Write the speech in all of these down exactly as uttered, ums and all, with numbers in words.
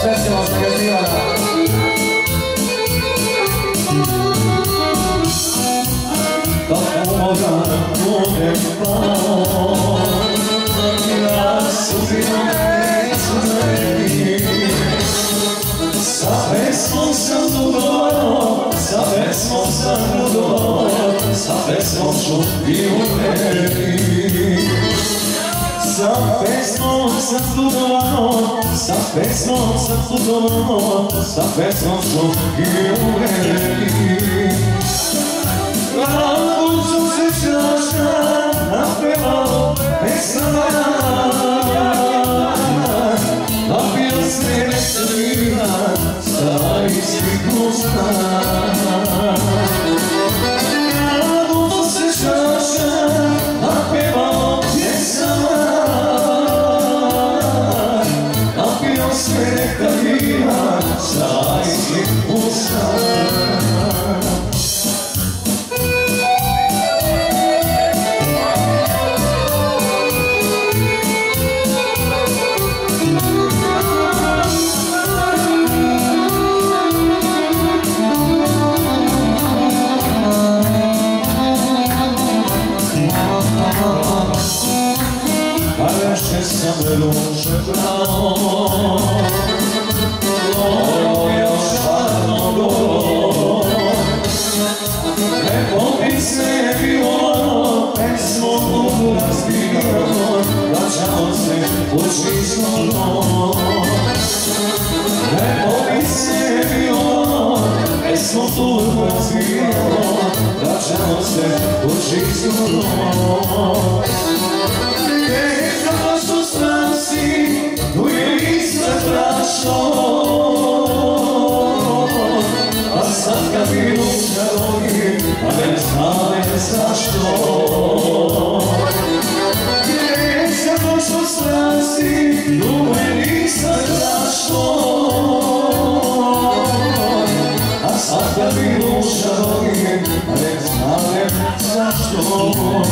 specijalno zagađivana. Kako moram budem pao, ja sudbinom neću meni. Sa pesmom sam budovao, sa pesmom sam budovao, sa pesmom ću i umreti. Sa pesmom sam budovao, sa pesmom sam budovao, sa pesmom ću i umreti. Glavu sam se čaša napevao pesama, napio se nektorina sa istih usta. Glavu sam se čaša napevao pesama, napio se nektorina sa istih usta. Jeszcze same róże brał, moja czarno było. Lepowic nie było, pesmo mu rozbiło, zaczęło się ucisnąć. Lepowic nie było, pesmo mu rozbiło, zaczęło się ucisnąć. Tu je istre strašno, a sad kad mi lučka rogi, a ne znaju zašto. Gdje je se došlo strasti, tu je istre strašno, a sad kad mi lučka rogi, a ne znaju zašto.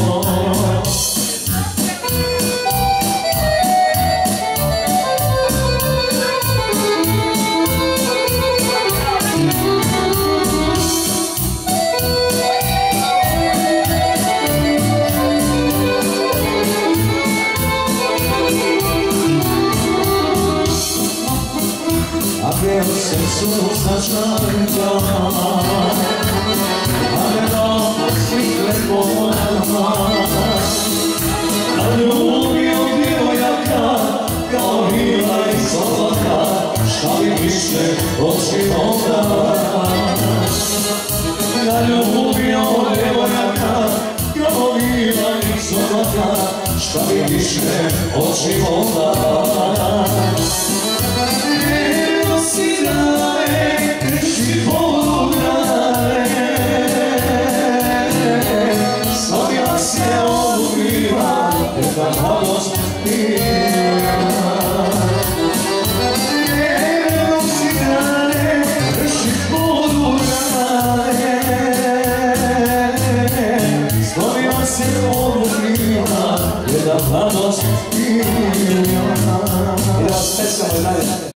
Abbiamo senso sacianta, ale dopo si prepona. Na ljubi od djevojaka, kao vila iz oblaka, šta bi više od života. Na ljubi od djevojaka, kao vila iz oblaka, šta bi više od života.